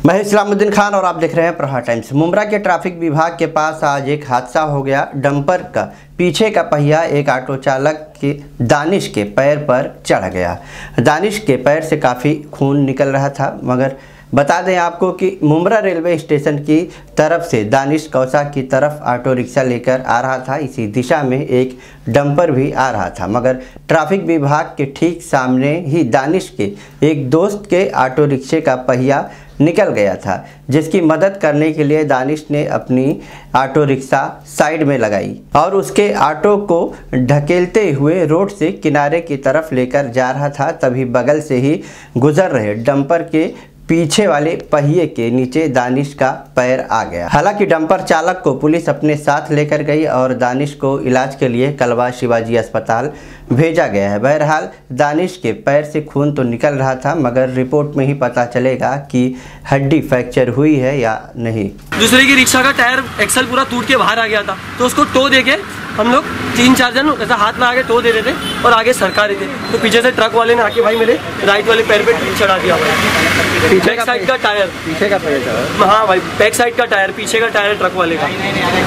मैं इस्लामुद्दीन खान और आप देख रहे हैं प्रहार टाइम्स। मुंब्रा के ट्रैफिक विभाग के पास आज एक हादसा हो गया। डंपर का पीछे का पहिया एक ऑटो चालक के दानिश के पैर पर चढ़ गया। दानिश के पैर से काफ़ी खून निकल रहा था। मगर बता दें आपको कि मुंब्रा रेलवे स्टेशन की तरफ से दानिश कौसा की तरफ ऑटो रिक्शा लेकर आ रहा था। इसी दिशा में एक डंपर भी आ रहा था, मगर ट्रैफिक विभाग के ठीक सामने ही दानिश के एक दोस्त के ऑटो रिक्शे का पहिया निकल गया था, जिसकी मदद करने के लिए दानिश ने अपनी ऑटो रिक्शा साइड में लगाई और उसके ऑटो को ढकेलते हुए रोड से किनारे की तरफ लेकर जा रहा था। तभी बगल से ही गुजर रहे डंपर के पीछे वाले पहिए के नीचे दानिश का पैर आ गया। हालांकि डंपर चालक को पुलिस अपने साथ लेकर गई और दानिश को इलाज के लिए कलवा शिवाजी अस्पताल भेजा गया है। बहरहाल दानिश के पैर से खून तो निकल रहा था, मगर रिपोर्ट में ही पता चलेगा कि हड्डी फ्रैक्चर हुई है या नहीं। दूसरे की रिक्शा का टायर एक्सल पूरा टूट के बाहर आ गया था, तो उसको टो देके हम लोग 3-4 जन ऐसा हाथ में आके टो दे रहे थे और आगे सरका रहे थे। तो पीछे से ट्रक वाले ने आके भाई मेरे राइट वाले पैर पे चढ़ा दिया भाई। बैक साइड का टायर, पीछे का टायर। हाँ भाई, बैक साइड का टायर, पीछे का टायर ट्रक वाले का।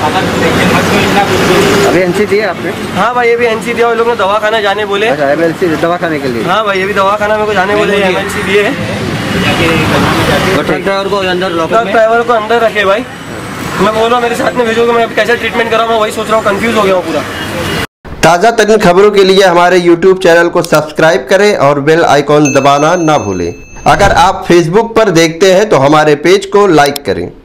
अभी एनसी दिया आपने? हाँ भाई, ये भी एनसी दिया। लोग ने दवाखाना जाने बोले। अच्छा, एमएलसी दवाखाने के लिए? हाँ भाई, ये भी दवाखाना मेरे को जाने बोले, एमएलसी दिए है। ट्रक ड्राइवर को अंदर, ट्रक ड्राइवर को अंदर रखे भाई। मैं बोल रहा हूँ मेरे साथ में भेजोगे, मैं कैसे ट्रीटमेंट करा, मैं वही सोच रहा हूँ, कंफ्यूज हो गया हूँ पूरा। ताज़ा तरीन खबरों के लिए हमारे YouTube चैनल को सब्सक्राइब करें और बेल आइकॉन दबाना ना भूलें। अगर आप Facebook पर देखते हैं तो हमारे पेज को लाइक करें।